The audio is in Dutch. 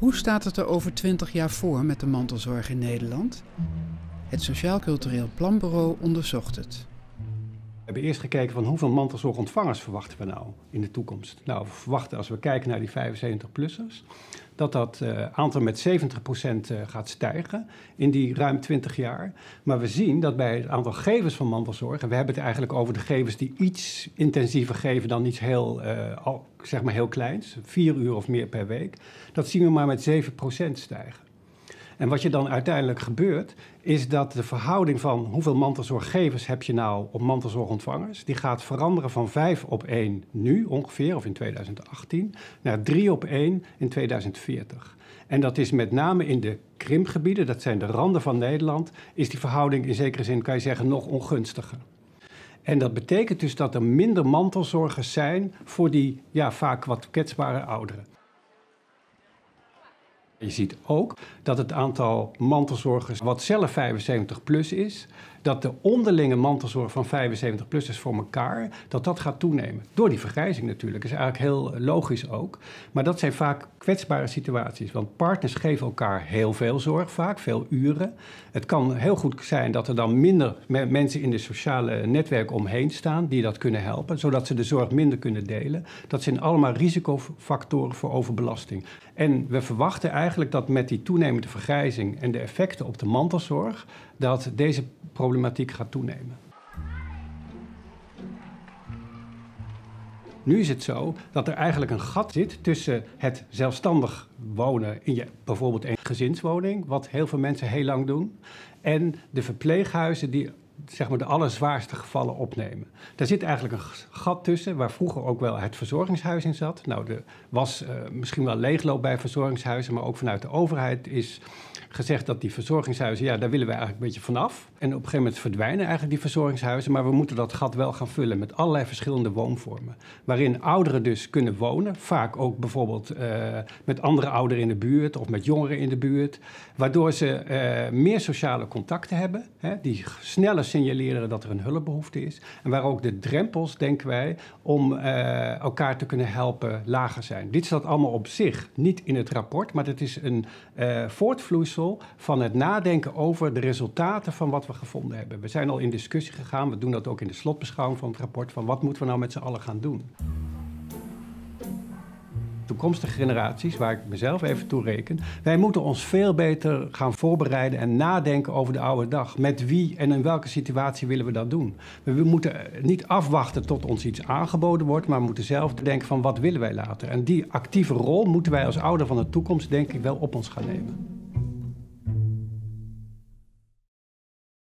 Hoe staat het er over 20 jaar voor met de mantelzorg in Nederland? Het Sociaal Cultureel Planbureau onderzocht het. We hebben eerst gekeken van hoeveel mantelzorgontvangers verwachten we nou in de toekomst. Nou, we verwachten als we kijken naar die 75-plussers... dat aantal met 70% gaat stijgen in die ruim 20 jaar. Maar we zien dat bij het aantal gevers van mantelzorg... en we hebben het eigenlijk over de gevers die iets intensiever geven dan iets heel, zeg maar heel kleins... 4 uur of meer per week, dat zien we maar met 7% stijgen. En wat je dan uiteindelijk gebeurt, is dat de verhouding van hoeveel mantelzorggevers heb je nou op mantelzorgontvangers, die gaat veranderen van 5-op-1 nu ongeveer, of in 2018, naar 3-op-1 in 2040. En dat is met name in de krimpgebieden, dat zijn de randen van Nederland, is die verhouding in zekere zin, kan je zeggen, nog ongunstiger. En dat betekent dus dat er minder mantelzorgers zijn voor die vaak wat kwetsbare ouderen. Je ziet ook dat het aantal mantelzorgers wat zelf 75 plus is, dat de onderlinge mantelzorg van 75-plussers voor elkaar, dat gaat toenemen. Door die vergrijzing natuurlijk, dat is eigenlijk heel logisch ook. Maar dat zijn vaak kwetsbare situaties, want partners geven elkaar heel veel zorg, vaak veel uren. Het kan heel goed zijn dat er dan minder mensen in de sociale netwerken omheen staan die dat kunnen helpen, zodat ze de zorg minder kunnen delen. Dat zijn allemaal risicofactoren voor overbelasting. En we verwachten eigenlijk dat met die toenemende vergrijzing en de effecten op de mantelzorg, dat deze problematiek gaat toenemen. Nu is het zo dat er eigenlijk een gat zit tussen het zelfstandig wonen in bijvoorbeeld een gezinswoning, wat heel veel mensen heel lang doen, en de verpleeghuizen die zeg maar de allerzwaarste gevallen opnemen. Daar zit eigenlijk een gat tussen, waar vroeger ook wel het verzorgingshuis in zat. Nou, er was misschien wel leegloop bij verzorgingshuizen, maar ook vanuit de overheid is gezegd dat die verzorgingshuizen, daar willen we eigenlijk een beetje vanaf. En op een gegeven moment verdwijnen eigenlijk die verzorgingshuizen, maar we moeten dat gat wel gaan vullen met allerlei verschillende woonvormen. Waarin ouderen dus kunnen wonen, vaak ook bijvoorbeeld met andere ouderen in de buurt of met jongeren in de buurt, waardoor ze meer sociale contacten hebben, die sneller signaleren dat er een hulpbehoefte is. En waar ook de drempels, denken wij, om elkaar te kunnen helpen lager zijn. Dit staat allemaal op zich niet in het rapport, maar het is een voortvloeisel van het nadenken over de resultaten van wat we gevonden hebben. We zijn al in discussie gegaan, we doen dat ook in de slotbeschouwing van het rapport, van wat moeten we nou met z'n allen gaan doen. Toekomstige generaties, waar ik mezelf even toe reken, wij moeten ons veel beter gaan voorbereiden en nadenken over de oude dag. Met wie en in welke situatie willen we dat doen? We moeten niet afwachten tot ons iets aangeboden wordt, maar we moeten zelf denken van wat willen wij later. En die actieve rol moeten wij als ouder van de toekomst denk ik wel op ons gaan nemen.